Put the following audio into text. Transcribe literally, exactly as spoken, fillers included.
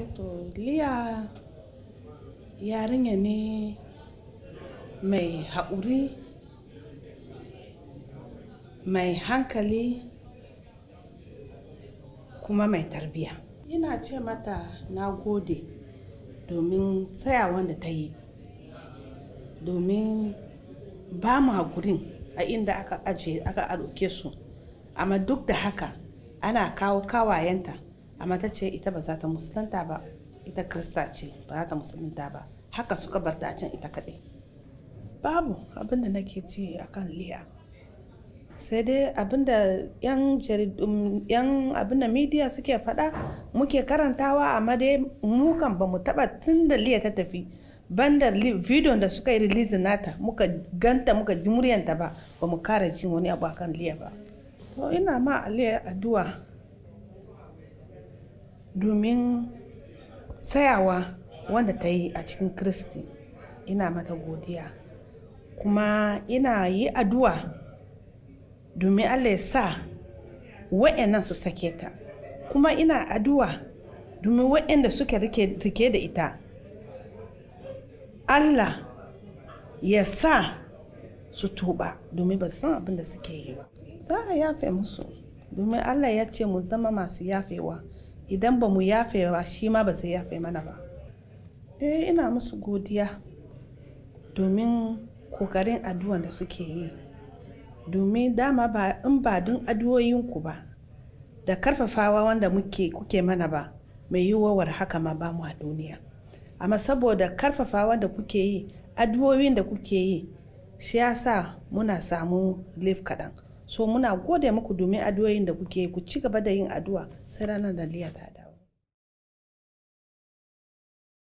to Liya yarinya ne mai haƙuri, mai hankali kuma mai tarbiya. Ina ce mata na gode domin tsayawan da ta yi, domin ba mu haƙurin a inda aka ajiye aka aroke su, amma duk da haka ana kawo kawayenta, amma ta ce ita ba za ta musulunta ba, ita Kirista ce ba za ta musulunta ba, haka suka bar ta can ita kaɗai. Babu abinda nake ji akan Liya, sai dai abinda yan jaridun yan abinda media suke faɗa muke karantawa, amma dai mu kan ba mu taɓa tun da Liya ta tafi banda video da suka yi release nata muka ganta muka ji muryanta ba, ba mu kara jin wani abu akan Liya ba. To ina ma Liya addu'a domin tsayawa wanda ta yi a cikin Kristi, ina mata godiya, kuma ina yi addu'a domin Allah ya sa wa'annan su sake ta, kuma ina addu'a domin wa'anda suke rike, rike da ita Allah ya sa su tuba domin ba san abin da suke yi ba. Za a yafe musu domin Allah ya ce mu zama masu yafewa, idan ba mu yafe ba shi ma ba zai yafe mana ba. Eh ina musu godiya domin kokarin addu'an da suke yi, domin dama ba in ba don addu'o'inku ba da karfafawa wanda muke kuke mana ba, mai yiwuwar haka ma ba mu a duniya. Amma saboda karfafawa da kuke yi, addu'o'in da kuke yi, shi yasa muna samu relief kaɗan. So muna gode muku domin addu'o'in da kuke yi, ku ci gaba da yin addu'a sai ranar da Liya ta